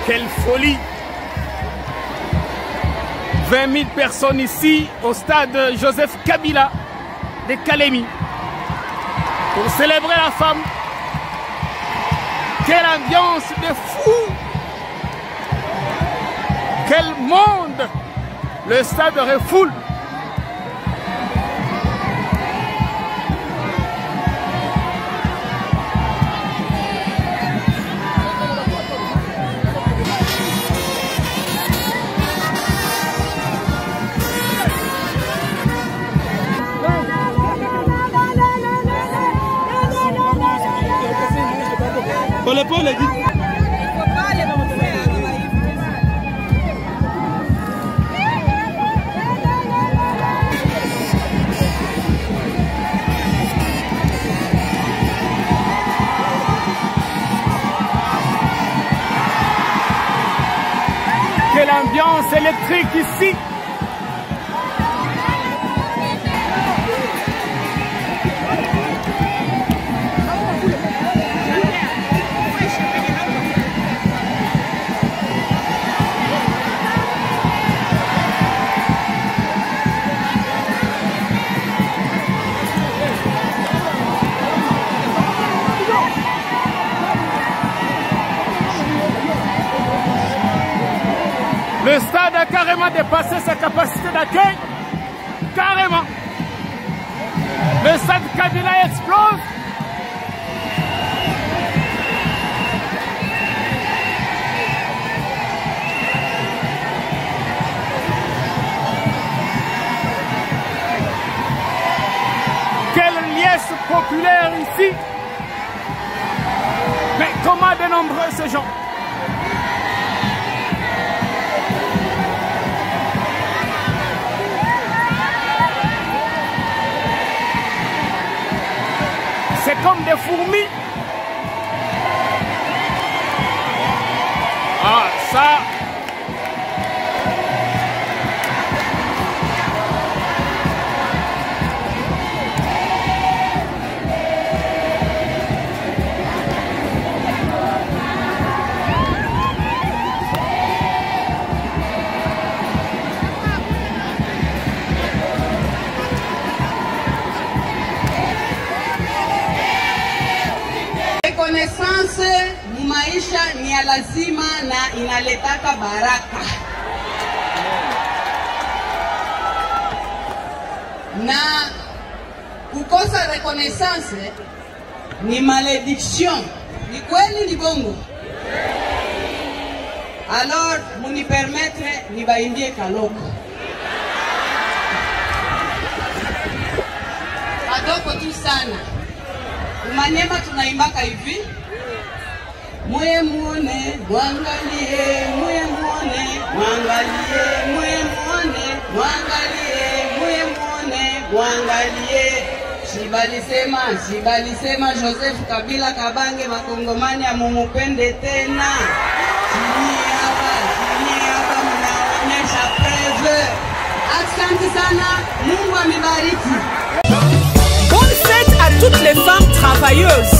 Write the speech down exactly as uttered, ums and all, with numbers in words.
Quelle folie! vingt mille personnes ici au stade Joseph Kabila de Kalemi pour célébrer la femme. Quelle ambiance de fou! Quel monde! Le stade refoule. Pole pole dit. Quelle ambiance électrique ici! Le stade a carrément dépassé sa capacité d'accueil. Carrément. Le stade Kabila explose. Quelle liesse populaire ici. Mais comment de nombreux ces gens? C'est comme des fourmis. Ah, ça. Reconnaissance mumaisha ni ya lazima na inaletaka baraka. Na kukosa reconnaissance ni malédiction. Ni kweli ni bongo? Alors, muni permettre ni baimbie kaloko. Adoko tu sana. Manyema tunaimbaka hivi. Mwe muone, mwangalie, mwe muone, mwangalie, mwe muone, mwangalie, mwe muone, mwangalie. Shibalisema, shibalisema Joseph Kabila Kabange makongomani amumupende tena. Chini hapa, chini hapa mnaonyesha preuve. Asante sana, Mungu amibariki. Bonne fête à toutes les femmes travailleuses.